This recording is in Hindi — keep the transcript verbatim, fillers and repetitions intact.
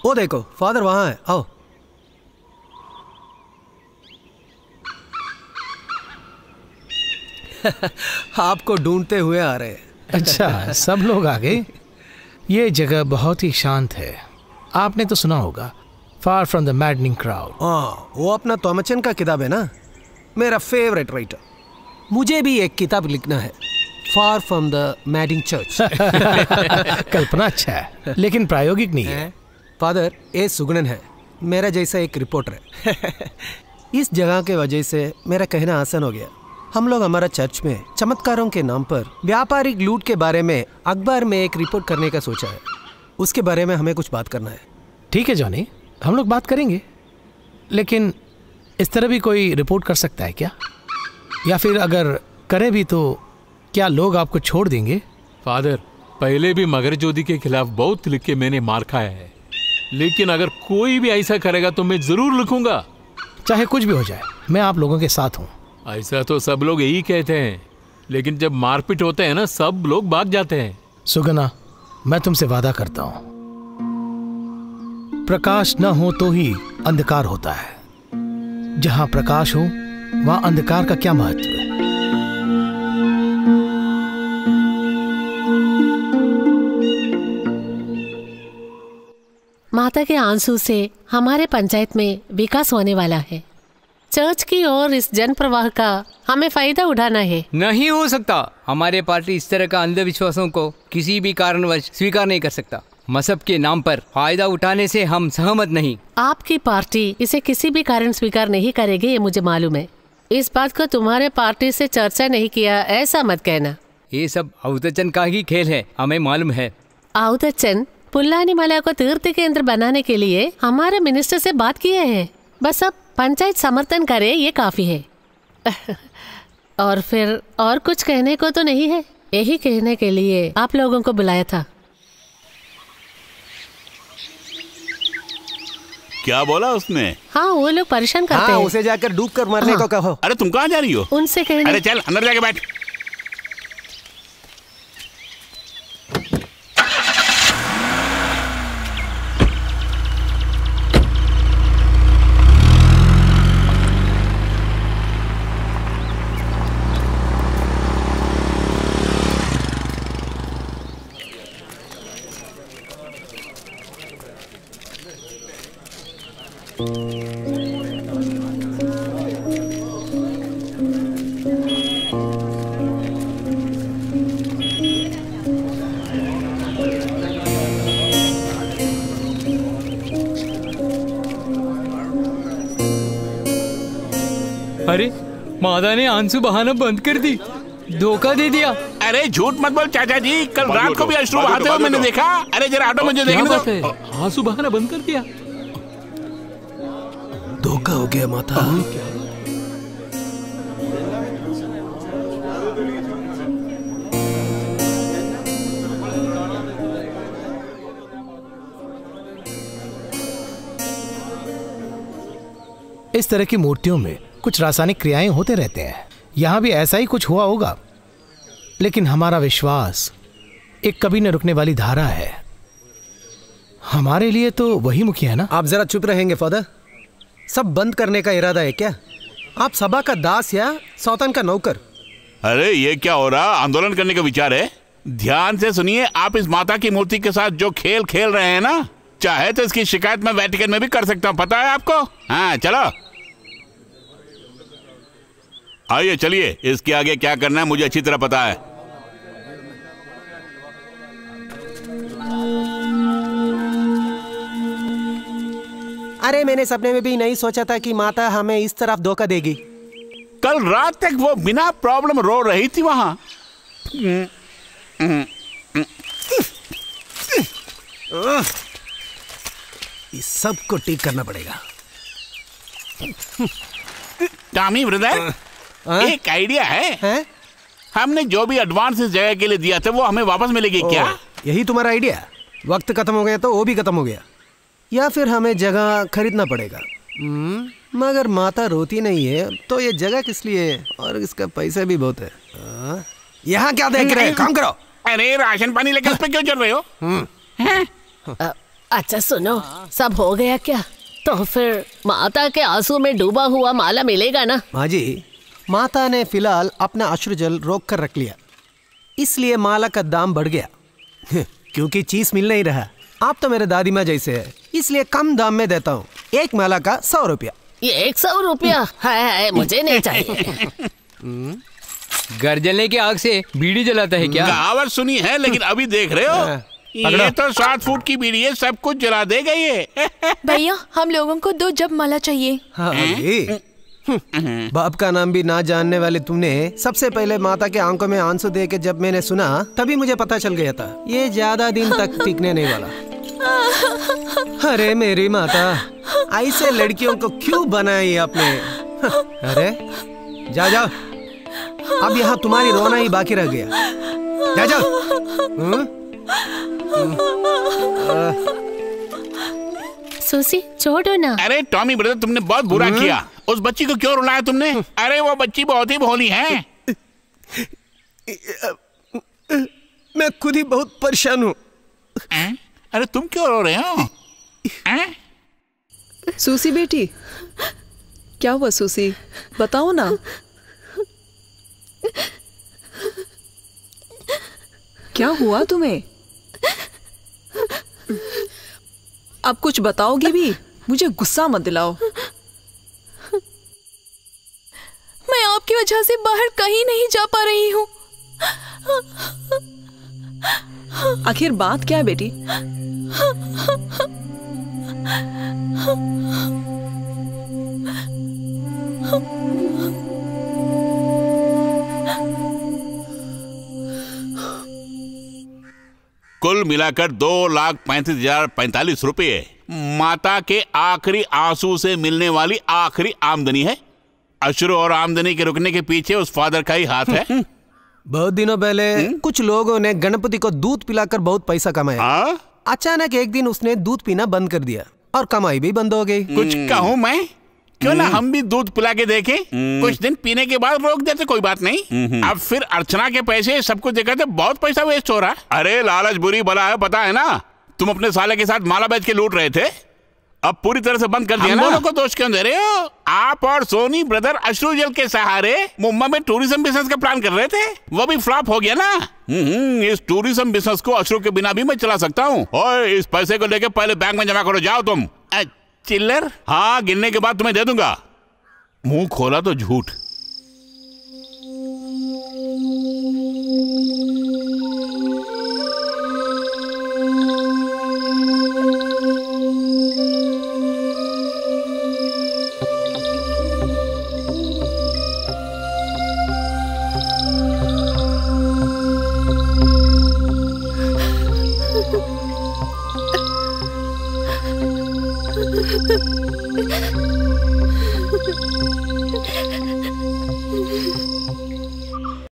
वो देखो फादर वहां है, आओ। आपको ढूंढते हुए आ रहे हैं। अच्छा, सब लोग आ गए। ये जगह बहुत ही शांत है। आपने तो सुना होगा, far from the madding crowd. हाँ, वो अपना तोमचन का किताब है ना, मेरा फेवरेट राइटर। मुझे भी एक किताब लिखना है, far from the madding church. कल्पना अच्छा है, लेकिन प्रायोगिक नहीं है। फादर, ये सुगुणन है, मेरा जैसा एक रिपोर्टर है। इस जगह के वजह से मेरा कहना आसान हो गया। हम लोग हमारा चर्च में चमत्कारों के नाम पर व्यापारिक लूट के बारे में अखबार में एक रिपोर्ट करने का सोचा है। उसके बारे में हमें कुछ बात करना है। ठीक है जॉनी, हम लोग बात करेंगे, लेकिन इस तरह भी कोई रिपोर्ट कर सकता है क्या? या फिर अगर करे भी तो क्या लोग आपको छोड़ देंगे? फादर, पहले भी मगरजोदी के खिलाफ बहुत लिख के मैंने मार खाया है, लेकिन अगर कोई भी ऐसा करेगा तो मैं जरूर लिखूंगा। चाहे कुछ भी हो जाए, मैं आप लोगों के साथ हूँ। ऐसा तो सब लोग यही कहते हैं, लेकिन जब मारपीट होते हैं ना, सब लोग भाग जाते हैं। सुगना, मैं तुमसे वादा करता हूँ, प्रकाश न हो तो ही अंधकार होता है। जहां प्रकाश हो वहां अंधकार का क्या महत्व है? माता के आंसू से हमारे पंचायत में विकास होने वाला है। चर्च की ओर इस जन प्रवाह का हमें फायदा उठाना है। नहीं हो सकता। हमारे पार्टी इस तरह का अंधविश्वासों को किसी भी कारणवश स्वीकार नहीं कर सकता। मजहब के नाम पर फायदा उठाने से हम सहमत नहीं। आपकी पार्टी इसे किसी भी कारण स्वीकार नहीं करेगी, ये मुझे मालूम है। इस बात को तुम्हारे पार्टी से चर्चा नहीं किया ऐसा मत कहना। ये सब अवतचन का ही खेल है, हमें मालूम है। अवतचन पुल्लानी मला को तीर्थ केंद्र बनाने के लिए हमारे मिनिस्टर से बात किए हैं। बस अब पंचायत समर्थन करे, ये काफी है। और फिर और कुछ कहने को तो नहीं है। यही कहने के लिए आप लोगों को बुलाया था। क्या बोला उसने? हाँ, वो लोग परेशान करते हाँ, हैं। उसे जाकर डूब कर मरने हाँ। को कहो। अरे तुम कहाँ जा रही हो? उनसे कहने। अरे चल अंदर जाके बैठ। अरे मादा ने आंसू बहाना बंद कर दी, धोखा दे दिया। अरे झूठ मत बोल चाचा जी, कल रात को भी अश्रु बहाते हुए मैंने देखा। अरे जरा ऑटो में जो देखने दो। आंसू बहाना बंद कर दिया। धोखा हो गया माता। इस तरह की मूर्तियों में कुछ रासायनिक क्रियाएं होते रहते हैं। यहां भी ऐसा ही कुछ हुआ होगा, लेकिन हमारा विश्वास एक कभी न रुकने वाली धारा है। हमारे लिए तो वही मुखिया है ना। आप जरा चुप रहेंगे फादर? सब बंद करने का इरादा है क्या? आप सभा का दास या सौतन का नौकर? अरे ये क्या हो रहा? आंदोलन करने का विचार है? ध्यान से सुनिए, आप इस माता की मूर्ति के साथ जो खेल खेल रहे हैं ना, चाहे तो इसकी शिकायत मैं वेटिकन में भी कर सकता हूँ, पता है आपको? हाँ चलो आइए, चलिए। इसके आगे क्या करना है मुझे अच्छी तरह पता है। अरे मैंने सपने में भी नहीं सोचा था कि माता हमें इस तरफ धोखा देगी। कल रात तक वो बिना प्रॉब्लम रो रही थी वहां। इस सब को ठीक करना पड़ेगा। टॉमी ब्रदर, एक आइडिया है, है? हमने जो भी एडवांस इस जगह के लिए दिया था वो हमें वापस मिलेगी क्या? यही तुम्हारा आइडिया? वक्त खत्म हो गया तो वो भी खत्म हो गया, या फिर हमें जगह खरीदना पड़ेगा। मगर माता रोती नहीं है तो ये जगह किस लिए? और इसका पैसा भी बहुत है। यहाँ क्या देख रहे हैं? काम करो। अरे राशन पानी लेकर उस पे क्यों चल रहे हो? अच्छा सुनो, सब हो गया क्या? तो फिर माता के आंसू में डूबा हुआ माला मिलेगा ना? माँ जी, माता ने फिलहाल अपना अश्रुजल रोक कर रख लिया, इसलिए माला का दाम बढ़ गया। क्योंकि चीज मिल नहीं रहा। आप तो मेरे दादी माँ जैसे है, इसलिए कम दाम में देता हूँ। एक माला का सौ रुपया। ये एक सौ रुपया है, है मुझे नहीं चाहिए। घर जलने की आग से बीड़ी जलाता है क्या? कहावत सुनी है, लेकिन अभी देख रहे हो, ये तो सात फुट की बीड़ी है, सब कुछ जला दे गई है। भैया हम लोगों को दो जब माला चाहिए। हाँ जी। बाप का नाम भी ना जानने वाले तुमने सबसे पहले माता के आंखों में आंसू दे के जब मैंने सुना, तभी मुझे पता चल गया था ये ज्यादा दिन तक टिकने नहीं वाला। अरे मेरी माता, ऐसे लड़कियों को क्यों बनाई आपने? अरे जा जाओ, अब यहाँ तुम्हारी रोना ही बाकी रह गया। जा जाओ। सुसी छोड़ो ना। अरे टॉमी ब्रदर, तुमने बहुत बुरा किया। उस बच्ची को क्यों रुलाया तुमने? अरे वो बच्ची बहुत ही भोली है। मैं खुद ही बहुत परेशान हूँ। अरे तुम क्यों रो रहे हो? सूसी बेटी, क्या हुआ सूसी, बताओ ना। क्या हुआ तुम्हें? अब कुछ बताओगे भी? मुझे गुस्सा मत दिलाओ। मैं आपकी वजह से बाहर कहीं नहीं जा पा रही हूँ। आखिर बात क्या है बेटी? कुल मिलाकर दो लाख पैंतीस हजार पैंतालीस रुपये माता के आखिरी आंसू से मिलने वाली आखिरी आमदनी है। अश्रु और आमदनी के रुकने के पीछे उस फादर का ही हाथ है। बहुत दिनों पहले कुछ लोगों ने गणपति को दूध पिलाकर बहुत पैसा कमाया। हाँ? अचानक एक दिन उसने दूध पीना बंद कर दिया और कमाई भी बंद हो गई। कुछ कहूँ मैं? क्यों ना हम भी दूध पिला के देखें? कुछ दिन पीने के बाद रोक देते, कोई बात नहीं। अब फिर अर्चना के पैसे सब कुछ देखा तो बहुत पैसा वेस्ट हो रहा है। अरे लालच बुरी बला है, पता है ना। तुम अपने साले के साथ माला बेच के लूट रहे थे, अब पूरी तरह से बंद कर दिया ना। दोनों को दोष क्यों दे रहे हो? आप और सोनी ब्रदर अश्रुजल के सहारे मुंबई में टूरिज्म बिजनेस का प्लान कर रहे थे, वो भी फ्लॉप हो गया ना। इस टूरिज्म बिजनेस को अश्रु के बिना भी मैं चला सकता हूँ। और इस पैसे को लेके पहले बैंक में जमा करो, जाओ तुम। चिल्लर? हाँ, गिनने के बाद तुम्हें दे दूंगा। मुंह खोला तो झूठ।